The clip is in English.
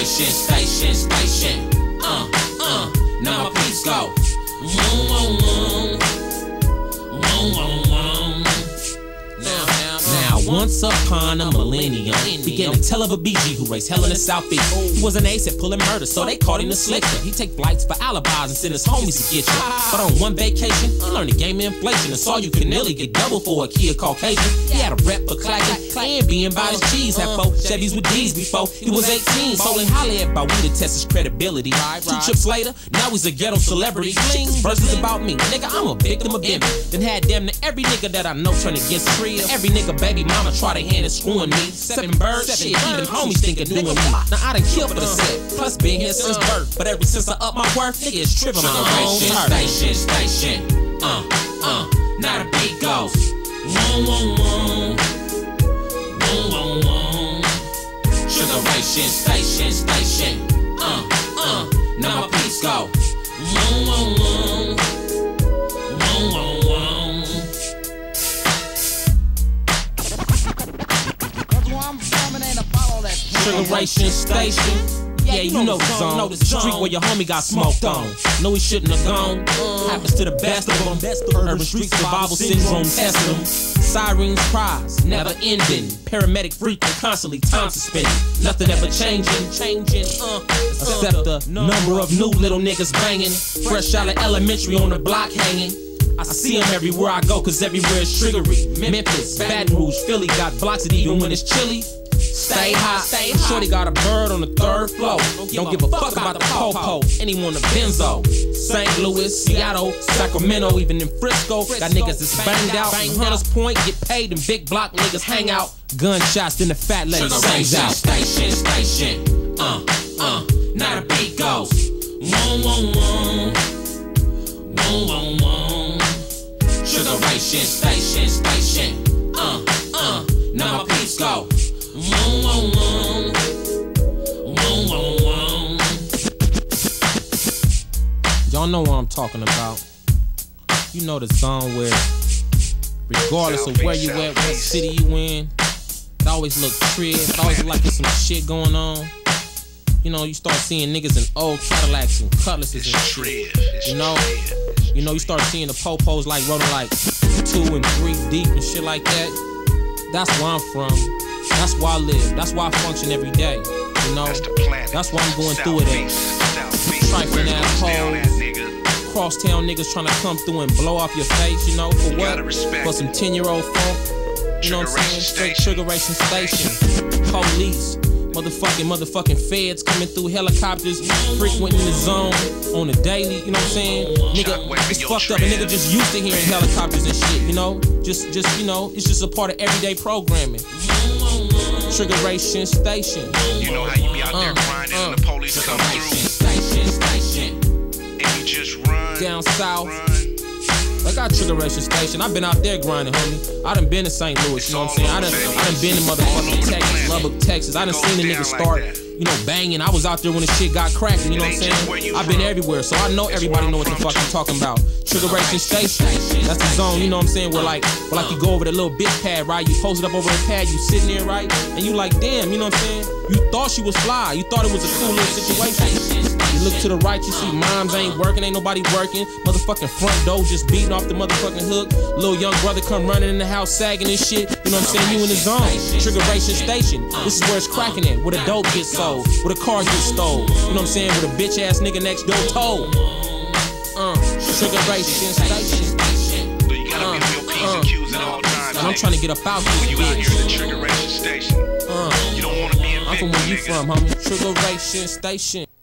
Triggeration station. Now my piece go. Now, once upon a millennium, began a tale of a BG who raced hell in the southeast. He was an ace at pulling murder, so they called him the slicker. He take flights for alibis and send his homies to get you. But on one vacation, he learned the game of inflation and saw you can nearly get double for a kid Caucasian. He had a rep for clacking and being by his G's. Had 4 Chevys with D's before he was 18. Sold Holly at by we to test his credibility. 2 trips later, now he's a ghetto celebrity. Shit's verses about me, nigga, I'm a victim of envy. Then had damn near every nigga that I know turn against free. Every nigga baby mama try to hand it screwing me. 7 birds, shit, even homies think of doing me. Now I done killed for the set, plus been here since birth. But ever since I up my worth, nigga, it's tripping my own station. Now the beat goes. Triggeration station. Now my piece go. Triggeration station. Yeah, you know the zone. Know the street where your homie got smoked on. Know he shouldn't have gone. Happens to the best of them. Urban street survival syndrome test them. Sirens cries, never ending. Paramedic freaking, constantly time suspended. Nothing ever changing. Except the number of new little niggas banging. Fresh out of elementary on the block hanging. I see them everywhere I go, cause everywhere is triggery. Memphis, Baton Rouge, Philly got blocks that even when it's chilly. Stay hot. Shorty got a bird on the 3rd floor. Don't give a fuck about the po-po. Anyone a benzo. St. Louis, Seattle, Sacramento, even in Frisco. Got niggas that's banged out. Hunters Point, get paid, and big block niggas hang out. Gunshots, then the fat lady sings out. Station. Now the beat goes. Triggeration station. Now my piece go. Y'all know what I'm talking about. You know the zone where, regardless of where you at, what city you in, it always look trib. It always look like there's some shit going on. You know, you start seeing niggas in old Cadillacs and cutlasses and shit. You know, you start seeing the po-pos like rolling like 2 and 3 deep and shit like that. That's where I'm from. That's why I live. That's why I function every day. You know, that's why I'm going through it at trifling assholes, crosstown niggas trying to come through and blow off your face. You know, for what? For some 10-year-old funk. You know what I'm saying? Straight Triggeration station. Police, motherfucking feds coming through, helicopters frequenting the zone on the daily. You know what I'm saying? Nigga, it's fucked up. A nigga just used to hearing helicopters and shit. You know, just you know, it's just a part of everyday programming. Triggeration station. You know how you be out there grinding and the police come through. Station. And you just run. Down south. I got Triggeration station. I've been out there grinding, homie. I done been to St. Louis, you know what I'm saying? I done been to motherfucking Texas, Lubbock, Texas. I done seen the niggas start, you know, banging. I was out there when the shit got cracking, you know what I'm saying? I've been everywhere, so I know everybody know what the fuck I'm talking about. Triggeration station. That's the zone, you know what I'm saying? Where like you go over the little bitch pad, right? You post it up over the pad, you sitting there, right? And you like, damn, you know what I'm saying? You thought she was fly. You thought it was a cool little situation. You look to the right, you see moms ain't working, ain't nobody working. Motherfucking front door just beating off the motherfucking hook. Little young brother come running in the house sagging and shit. You know what I'm saying? You in the zone. Triggeration station. This is where it's cracking at. Where the dope gets sold. Where the cars get stole. You know what I'm saying? Where the bitch ass nigga next door told. Triggeration station. So you gotta be your P's and Q's at all times. And I'm trying to get up out this when you bitch. out here in the Triggeration station. You don't wanna be in I'm from where you from, homie. Triggeration station.